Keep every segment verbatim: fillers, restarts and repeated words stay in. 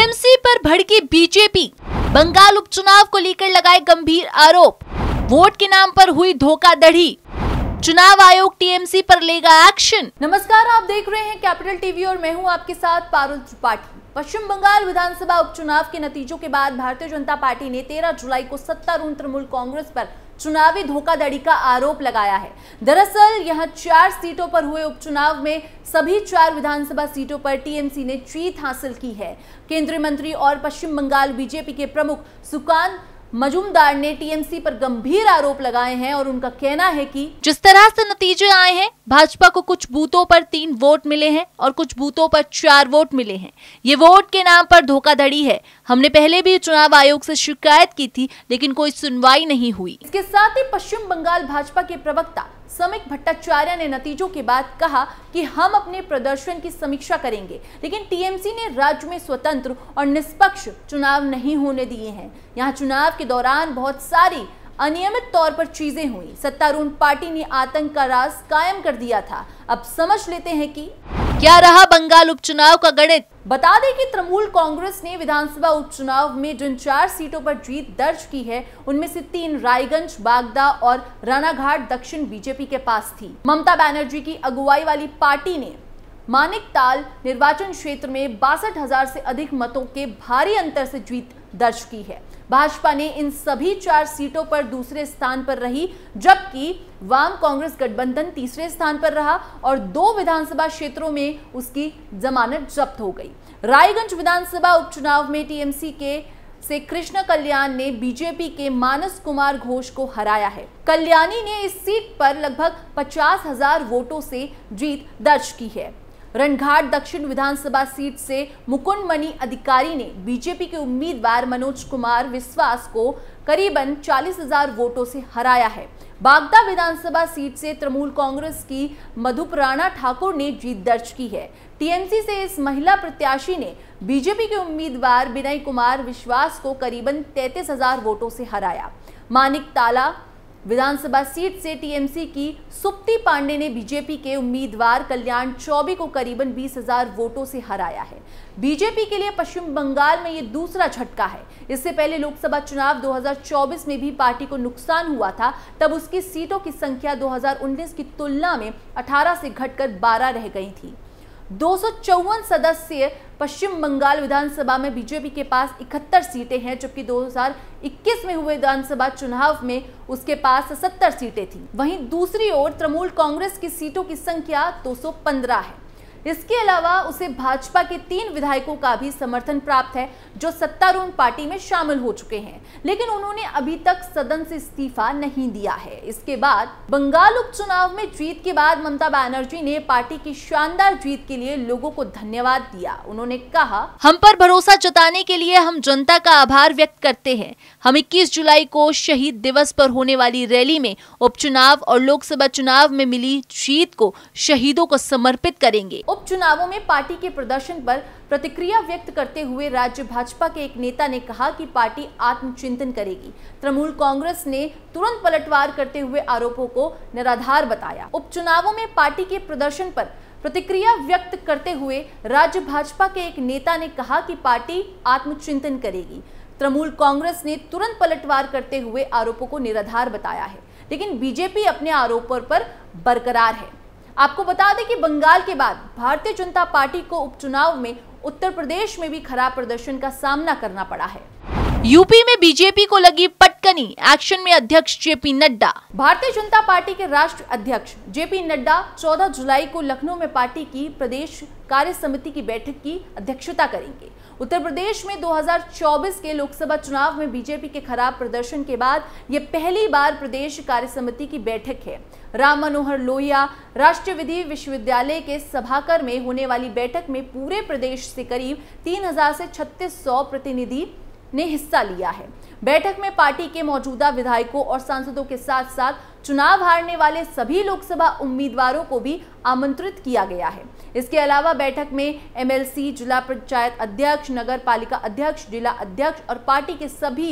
TMC पर भड़की BJP, Bengal उपचुनाव को लेकर लगाए गंभीर आरोप, वोट के नाम पर हुई धोखाधड़ी, चुनाव आयोग टीएमसी पर लेगा एक्शन। नमस्कार, आप देख रहे हैं कैपिटल टीवी और मैं हूं आपके साथ पारुल त्रिपाठी। पश्चिम बंगाल विधानसभा उपचुनाव के नतीजों के बाद भारतीय जनता पार्टी ने तेरह जुलाई को सत्तारूढ़ तृणमूल कांग्रेस पर चुनावी धोखाधड़ी का आरोप लगाया है। दरअसल यहां चार सीटों पर हुए उपचुनाव में सभी चार विधानसभा सीटों पर टीएमसी ने जीत हासिल की है। केंद्रीय मंत्री और पश्चिम बंगाल बीजेपी के प्रमुख सुकान मजूमदार ने टीएमसी पर गंभीर आरोप लगाए हैं और उनका कहना है कि जिस तरह से नतीजे आए हैं, भाजपा को कुछ बूथों पर तीन वोट मिले हैं और कुछ बूथों पर चार वोट मिले हैं। ये वोट के नाम पर धोखाधड़ी है। हमने पहले भी चुनाव आयोग से शिकायत की थी, लेकिन कोई सुनवाई नहीं हुई। इसके साथ ही पश्चिम बंगाल भाजपा के प्रवक्ता समीक भट्टाचार्य ने नतीजों के बाद कहा कि हम अपने प्रदर्शन की समीक्षा करेंगे, लेकिन टीएमसी ने राज्य में स्वतंत्र और निष्पक्ष चुनाव नहीं होने दिए हैं। यहाँ चुनाव के दौरान बहुत सारी अनियमित तौर पर चीजें हुई। सत्तारूढ़ पार्टी ने आतंक का राज कायम कर दिया था। अब समझ लेते हैं कि क्या रहा बंगाल उपचुनाव का गणित। बता दें कि तृणमूल कांग्रेस ने विधानसभा उपचुनाव में जिन चार सीटों पर जीत दर्ज की है, उनमें से तीन रायगंज, बागदा और रानाघाट दक्षिण बीजेपी के पास थी। ममता बनर्जी की अगुवाई वाली पार्टी ने मानिकताल निर्वाचन क्षेत्र में बासठ हजार से अधिक मतों के भारी अंतर से जीत दर्ज की है। भाजपा ने इन सभी चार सीटों पर दूसरे स्थान पर रही, जबकि वाम कांग्रेस गठबंधन तीसरे स्थान पर रहा और दो विधानसभा क्षेत्रों में उसकी जमानत जब्त हो गई। रायगंज विधानसभा उपचुनाव में टीएमसी के से कृष्ण कल्याण ने बीजेपी के मानस कुमार घोष को हराया है। कल्याणी ने इस सीट पर लगभग पचास हजार वोटों से जीत दर्ज की है। रणघाट दक्षिण विधानसभा सीट से मुकुंद मणि अधिकारी ने बीजेपी के उम्मीदवार मनोज कुमार विश्वास को करीबन चालीस हजार वोटों से हराया है। बागदा विधानसभा सीट से तृणमूल कांग्रेस की मधुप्राणा ठाकुर ने जीत दर्ज की है। टीएमसी से इस महिला प्रत्याशी ने बीजेपी के उम्मीदवार विनय कुमार विश्वास को करीबन तैंतीस हजार वोटों से हराया। मानिकताला विधानसभा सीट से टीएमसी की सुप्ति पांडे ने बीजेपी के उम्मीदवार कल्याण चौबे को करीबन बीस हजार वोटों से हराया है। बीजेपी के लिए पश्चिम बंगाल में ये दूसरा झटका है। इससे पहले लोकसभा चुनाव दो हज़ार चौबीस में भी पार्टी को नुकसान हुआ था। तब उसकी सीटों की संख्या दो हज़ार उन्नीस की तुलना में अठारह से घटकर बारह रह गई थी। दो सौ चौवन सदस्य पश्चिम बंगाल विधानसभा में बीजेपी के पास इकहत्तर सीटें हैं, जबकि दो हज़ार इक्कीस में हुए विधानसभा चुनाव में उसके पास सत्तर सीटें थी। वहीं दूसरी ओर तृणमूल कांग्रेस की सीटों की संख्या दो सौ पंद्रह है। इसके अलावा उसे भाजपा के तीन विधायकों का भी समर्थन प्राप्त है, जो सत्तारूढ़ पार्टी में शामिल हो चुके हैं, लेकिन उन्होंने अभी तक सदन से इस्तीफा नहीं दिया है। इसके बाद बंगाल उपचुनाव में जीत के बाद ममता बनर्जी ने पार्टी की शानदार जीत के लिए लोगों को धन्यवाद दिया। उन्होंने कहा, हम पर भरोसा जताने के लिए हम जनता का आभार व्यक्त करते हैं। हम इक्कीस जुलाई को शहीद दिवस पर होने वाली रैली में उपचुनाव और लोकसभा चुनाव में मिली जीत को शहीदों को समर्पित करेंगे। उपचुनावों में पार्टी के प्रदर्शन पर प्रतिक्रिया व्यक्त करते हुए राज्य भाजपा के एक नेता ने कहा कि पार्टी आत्मचिंतन करेगी। तृणमूल कांग्रेस ने तुरंत पलटवार करते हुए आरोपों को निराधार बताया। उपचुनावों में पार्टी के प्रदर्शन पर प्रतिक्रिया व्यक्त करते हुए राज्य भाजपा के एक नेता ने कहा कि पार्टी आत्मचिंतन करेगी। तृणमूल कांग्रेस ने तुरंत पलटवार करते हुए आरोपों को निराधार बताया है, लेकिन बीजेपी अपने आरोपों पर बरकरार है। आपको बता दें कि बंगाल के बाद भारतीय जनता पार्टी को उपचुनाव में उत्तर प्रदेश में भी खराब प्रदर्शन का सामना करना पड़ा है। यूपी में बीजेपी को लगी पटकनी, एक्शन में अध्यक्ष जेपी नड्डा। भारतीय जनता पार्टी के राष्ट्रीय अध्यक्ष जेपी नड्डा चौदह जुलाई को लखनऊ में पार्टी की प्रदेश कार्य समिति की बैठक की अध्यक्षता करेंगे। उत्तर प्रदेश में दो हज़ार चौबीस के लोकसभा चुनाव में बीजेपी के खराब प्रदर्शन के बाद ये पहली बार प्रदेश कार्य समिति की बैठक है। राम मनोहर लोहिया राष्ट्रीय विधि विश्वविद्यालय के सभागार में होने वाली बैठक में पूरे प्रदेश से करीब तीन हजार से छत्तीस सौ प्रतिनिधि ने हिस्सा लिया है। बैठक में पार्टी के मौजूदा विधायकों और सांसदों के साथ साथ चुनाव हारने वाले सभी लोकसभा उम्मीदवारों को भी आमंत्रित किया गया है। इसके अलावा बैठक में एमएलसी, जिला पंचायत अध्यक्ष, नगर पालिका अध्यक्ष, जिला अध्यक्ष और पार्टी के सभी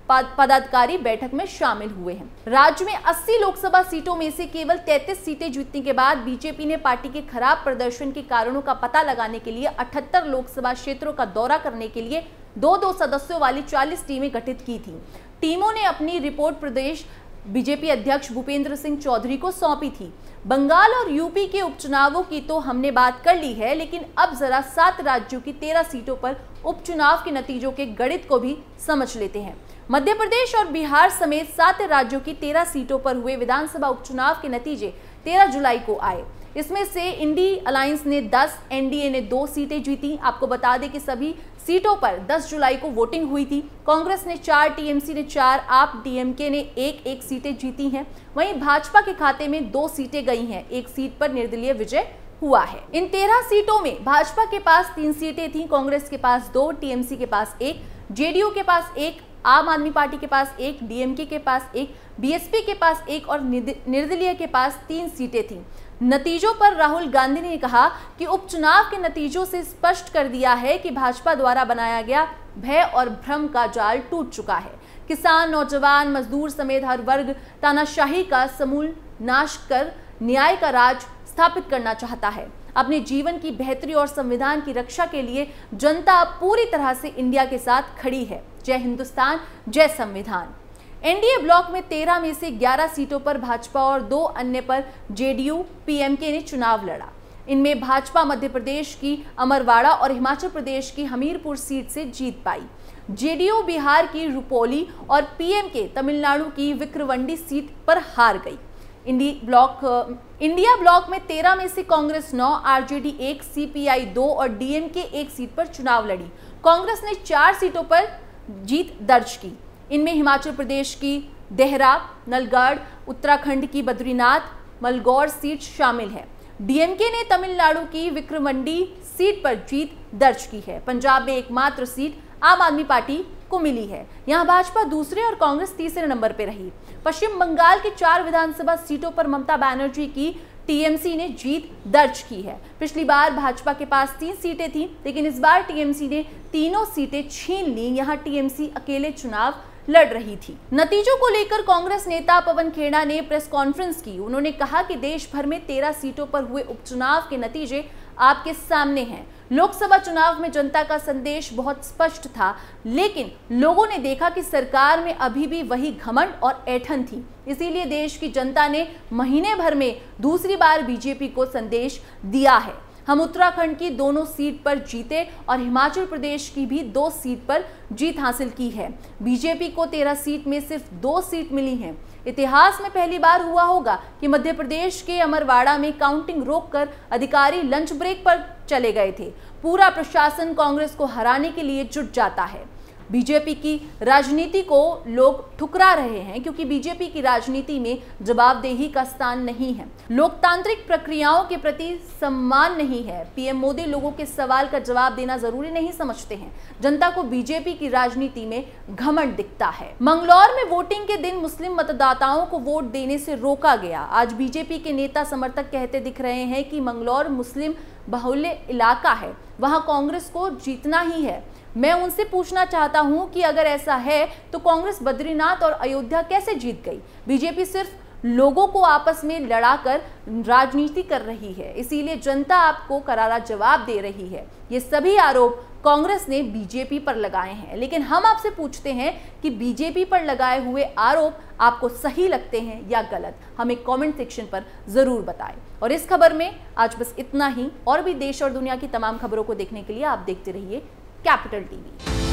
पदाधिकारी बैठक में शामिल हुए हैं। राज्य में अस्सी लोकसभा सीटों में से केवल तैंतीस सीटें जीतने के बाद बीजेपी ने पार्टी के खराब प्रदर्शन के कारणों का पता लगाने के लिए अठहत्तर लोकसभा क्षेत्रों का दौरा करने के लिए दो दो सदस्यों वाली चालीस टीमें गठित की थी। टीमों ने अपनी रिपोर्ट प्रदेश बीजेपी अध्यक्ष भूपेंद्र सिंह चौधरी को सौंपी थी। बंगाल और यूपी के उपचुनावों की तो हमने बात कर ली है, लेकिन अब जरा सात राज्यों की तेरह सीटों पर उपचुनाव के नतीजों के गणित को भी समझ लेते हैं। मध्य प्रदेश और बिहार समेत सात राज्यों की तेरह सीटों पर हुए विधानसभा उपचुनाव के नतीजे तेरह जुलाई को आए। इसमें से इंडी अलायंस ने दस, एनडीए ने दो सीटें जीती। आपको बता दें कि सभी सीटों पर दस जुलाई को वोटिंग हुई थी। कांग्रेस ने चार, टीएमसी ने चार, आप डीएमके ने एक एक सीटें जीती हैं। वहीं भाजपा के खाते में दो सीटें गई हैं। एक सीट पर निर्दलीय विजय हुआ है। इन तेरह सीटों में भाजपा के पास तीन सीटें थीं, कांग्रेस के पास दो, टीएमसी के पास एक, जेडीयू के पास एक, आम आदमी पार्टी के पास एक, डीएमके के पास एक, बीएसपी के पास एक और निर्दलीय के पास तीन सीटें थीं। नतीजों पर राहुल गांधी ने कहा कि उपचुनाव के नतीजों से स्पष्ट कर दिया है कि भाजपा द्वारा बनाया गया भय और भ्रम का जाल टूट चुका है। किसान, नौजवान, मजदूर समेत हर वर्ग तानाशाही का समूल नाश कर न्याय का राज स्थापित करना चाहता है। अपने जीवन की बेहतरी और संविधान की रक्षा के लिए जनता पूरी तरह से इंडिया के साथ खड़ी है। जय हिंदुस्तान, जय संविधान। एनडीए ब्लॉक में तेरह में से ग्यारह सीटों पर भाजपा और दो अन्य पर जेडीयू, पीएमके ने चुनाव लड़ा। इनमें भाजपा मध्य प्रदेश की अमरवाड़ा और हिमाचल प्रदेश की हमीरपुर सीट से जीत पाई। जेडीयू बिहार की रुपौली और पीएमके तमिलनाडु की विक्रवंडी सीट पर हार गई। इंडी ब्लॉक इंडिया ब्लॉक में तेरह में से कांग्रेस नौ, आरजेडी एक, सीपीआई दो और डीएमके एक सीट पर चुनाव लड़ी। कांग्रेस ने चार सीटों पर जीत दर्ज की। इनमें हिमाचल प्रदेश की देहरा, नलगढ़, उत्तराखंड की बद्रीनाथ, मलगौर सीट शामिल है। डीएमके ने तमिलनाडु की विक्रमंडी सीट पर जीत दर्ज की है। पंजाब में एकमात्र सीट आम आदमी पार्टी को मिली है। यहां भाजपा दूसरे और कांग्रेस तीसरे नंबर पर रही। पश्चिम बंगाल की चार विधानसभा सीटों पर ममता बनर्जी की टीएमसी ने जीत दर्ज की है। पिछली बार भाजपा के पास तीन सीटें थीं, लेकिन इस बार टीएमसी ने तीनों सीटें छीन ली। यहां टीएमसी अकेले चुनाव लड़ रही थी। नतीजों को लेकर कांग्रेस नेता पवन खेड़ा ने प्रेस कॉन्फ्रेंस की। उन्होंने कहा कि देश भर में तेरह सीटों पर हुए उपचुनाव के नतीजे आपके सामने हैं। लोकसभा चुनाव में जनता का संदेश बहुत स्पष्ट था, लेकिन लोगों ने देखा कि सरकार में अभी भी वही घमंड और ऐंठन थी। इसीलिए देश की जनता ने महीने भर में दूसरी बार बीजेपी को संदेश दिया है। हम उत्तराखंड की दोनों सीट पर जीते और हिमाचल प्रदेश की भी दो सीट पर जीत हासिल की है। बीजेपी को तेरह सीट में सिर्फ दो सीट मिली हैं। इतिहास में पहली बार हुआ होगा कि मध्य प्रदेश के अमरवाड़ा में काउंटिंग रोककर अधिकारी लंच ब्रेक पर चले गए थे। पूरा प्रशासन कांग्रेस को हराने के लिए जुट जाता है। बीजेपी की राजनीति को लोग ठुकरा रहे हैं, क्योंकि बीजेपी की राजनीति में जवाबदेही का स्थान नहीं है, लोकतांत्रिक प्रक्रियाओं के प्रति सम्मान नहीं है। पीएम मोदी लोगों के सवाल का जवाब देना जरूरी नहीं समझते हैं। जनता को बीजेपी की राजनीति में घमंड दिखता है। मंगलौर में वोटिंग के दिन मुस्लिम मतदाताओं को वोट देने से रोका गया। आज बीजेपी के नेता समर्थक कहते दिख रहे हैं कि मंगलौर मुस्लिम बहुल्य इलाका है, वहां कांग्रेस को जीतना ही है। मैं उनसे पूछना चाहता हूं कि अगर ऐसा है तो कांग्रेस बद्रीनाथ और अयोध्या कैसे जीत गई? बीजेपी सिर्फ लोगों को आपस में लड़ाकर राजनीति कर रही है, इसीलिए जनता आपको करारा जवाब दे रही है। ये सभी आरोप कांग्रेस ने बीजेपी पर लगाए हैं, लेकिन हम आपसे पूछते हैं कि बीजेपी पर लगाए हुए आरोप आपको सही लगते हैं या गलत? हमें कमेंट सेक्शन पर जरूर बताएं। और इस खबर में आज बस इतना ही। और भी देश और दुनिया की तमाम खबरों को देखने के लिए आप देखते रहिए कैपिटल टीवी।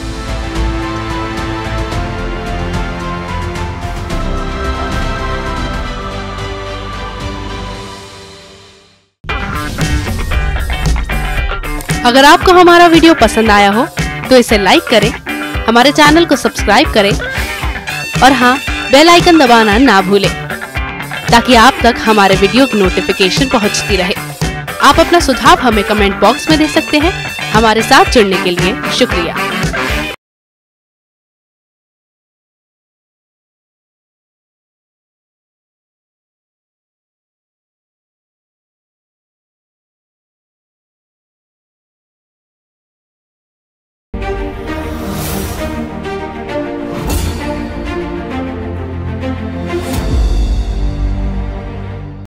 अगर आपको हमारा वीडियो पसंद आया हो तो इसे लाइक करें, हमारे चैनल को सब्सक्राइब करें और हाँ, बेल आइकन दबाना ना भूलें, ताकि आप तक हमारे वीडियो की नोटिफिकेशन पहुंचती रहे। आप अपना सुझाव हमें कमेंट बॉक्स में दे सकते हैं। हमारे साथ जुड़ने के लिए शुक्रिया।